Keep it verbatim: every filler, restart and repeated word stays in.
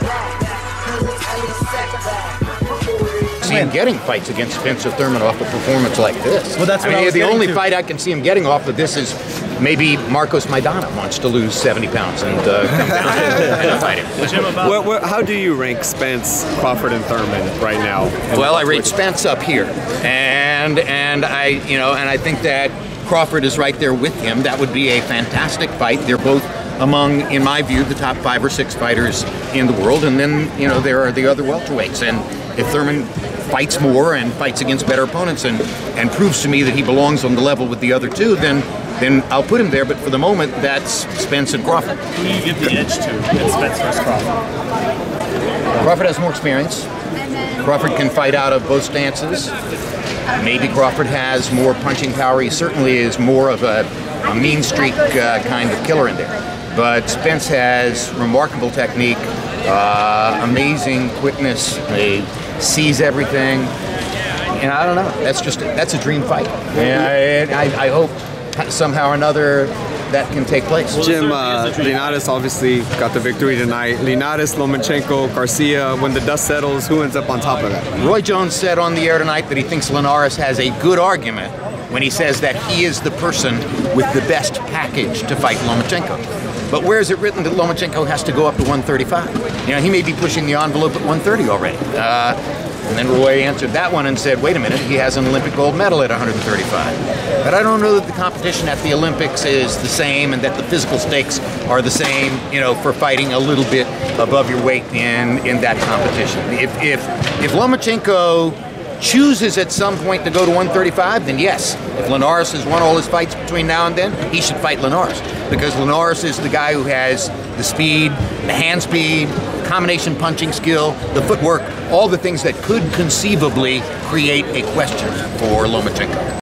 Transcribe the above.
See him getting fights against Spencer Thurman off a performance like this. Well, that's I what mean, I was the only to. fight I can see him getting off of this is maybe Marcos Maidana wants to lose seventy pounds and uh, come down and fight him. Jim, about what, what, how do you rank Spence, Crawford, and Thurman right now? Well, I rate Spence up here, and and I you know and I think that Crawford is right there with him. That would be a fantastic fight. They're both among, in my view, the top five or six fighters in the world, and then you know there are the other welterweights. And if Thurman fights more and fights against better opponents and and proves to me that he belongs on the level with the other two, then then I'll put him there. But for the moment, that's Spence and Crawford. Who do you give the edge to in Spence versus Crawford? Crawford has more experience. Crawford can fight out of both stances. Maybe Crawford has more punching power. He certainly is more of a, a mean streak uh, kind of killer in there. But Spence has remarkable technique, uh, amazing quickness. He sees everything, and I don't know. That's just that's a dream fight. And I, I, I hope somehow or another that can take place. Jim, uh, Linares obviously got the victory tonight. Linares, Lomachenko, Garcia. When the dust settles, who ends up on top of that? Roy Jones said on the air tonight that he thinks Linares has a good argument when he says that he is the person with the best package to fight Lomachenko. But where is it written that Lomachenko has to go up to one thirty-five? You know, he may be pushing the envelope at one thirty already. Uh, and then Roy answered that one and said, wait a minute, he has an Olympic gold medal at one thirty-five. But I don't know that the competition at the Olympics is the same and that the physical stakes are the same, you know, for fighting a little bit above your weight in, in that competition. If, if, if Lomachenko chooses at some point to go to one thirty-five, then yes. If Linares has won all his fights between now and then, he should fight Linares. Because Linares is the guy who has the speed, the hand speed, combination punching skill, the footwork, all the things that could conceivably create a question for Lomachenko.